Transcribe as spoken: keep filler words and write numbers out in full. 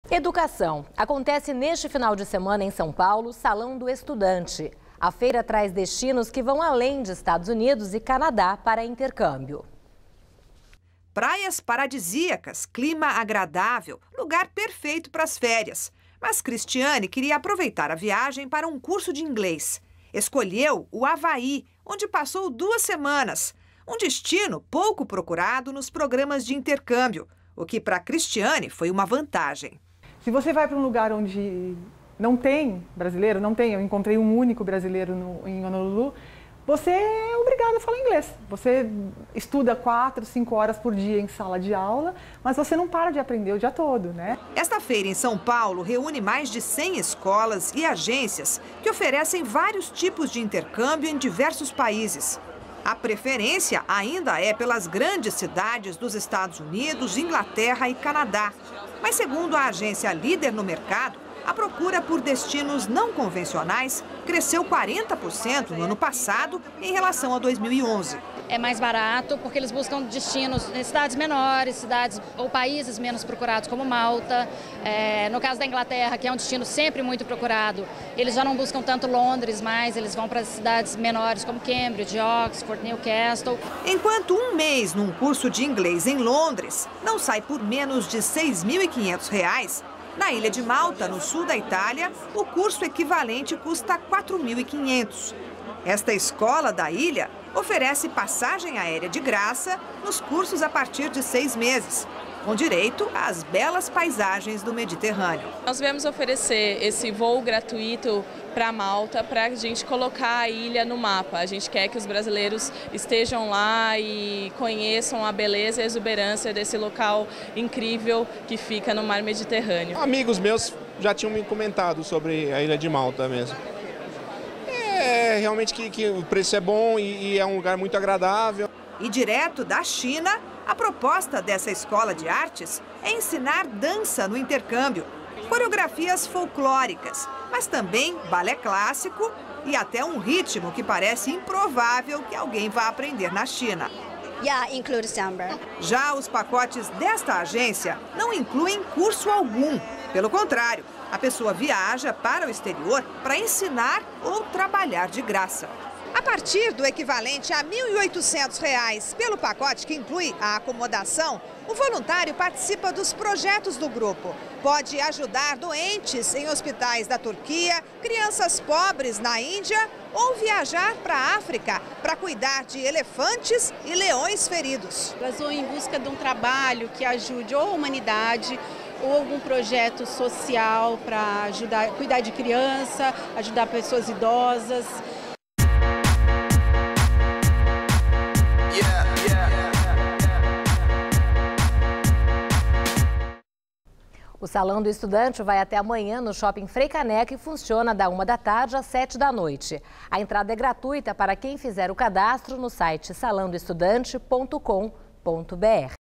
Educação. Acontece neste final de semana em São Paulo, Salão do Estudante. A feira traz destinos que vão além de Estados Unidos e Canadá para intercâmbio. Praias paradisíacas, clima agradável, lugar perfeito para as férias. Mas Cristiane queria aproveitar a viagem para um curso de inglês. Escolheu o Havaí, onde passou duas semanas. Um destino pouco procurado nos programas de intercâmbio, o que para Cristiane foi uma vantagem. Se você vai para um lugar onde não tem brasileiro, não tem, eu encontrei um único brasileiro no, em Honolulu, você é obrigado a falar inglês. Você estuda quatro, cinco horas por dia em sala de aula, mas você não para de aprender o dia todo, né? Esta feira em São Paulo reúne mais de cem escolas e agências que oferecem vários tipos de intercâmbio em diversos países. A preferência ainda é pelas grandes cidades dos Estados Unidos, Inglaterra e Canadá. Mas segundo a agência líder no mercado, a procura por destinos não convencionais cresceu quarenta por cento no ano passado em relação a dois mil e onze. É mais barato porque eles buscam destinos em cidades menores, cidades ou países menos procurados como Malta. É, no caso da Inglaterra, que é um destino sempre muito procurado, eles já não buscam tanto Londres mais, eles vão para cidades menores como Cambridge, Oxford, Newcastle. Enquanto um mês num curso de inglês em Londres não sai por menos de seis mil e quinhentos reais, na ilha de Malta, no sul da Itália, o curso equivalente custa quatro mil e quinhentos reais. Esta escola da ilha oferece passagem aérea de graça nos cursos a partir de seis meses, com direito às belas paisagens do Mediterrâneo. Nós viemos oferecer esse voo gratuito para Malta para a gente colocar a ilha no mapa. A gente quer que os brasileiros estejam lá e conheçam a beleza e a exuberância desse local incrível que fica no mar Mediterrâneo. Amigos meus já tinham me comentado sobre a ilha de Malta mesmo. É realmente que, que o preço é bom e, e é um lugar muito agradável. E direto da China, a proposta dessa escola de artes é ensinar dança no intercâmbio, coreografias folclóricas, mas também balé clássico e até um ritmo que parece improvável que alguém vá aprender na China. Yeah, include samba. Já os pacotes desta agência não incluem curso algum. Pelo contrário, a pessoa viaja para o exterior para ensinar ou trabalhar de graça. A partir do equivalente a mil e oitocentos reais pelo pacote que inclui a acomodação, o voluntário participa dos projetos do grupo. Pode ajudar doentes em hospitais da Turquia, crianças pobres na Índia ou viajar para a África para cuidar de elefantes e leões feridos. Elas vão em busca de um trabalho que ajude ou a humanidade ou algum projeto social para ajudar, cuidar de criança, ajudar pessoas idosas. O Salão do Estudante vai até amanhã no Shopping Frei Caneca e funciona da uma da tarde às sete da noite. A entrada é gratuita para quem fizer o cadastro no site salão do estudante ponto com ponto br.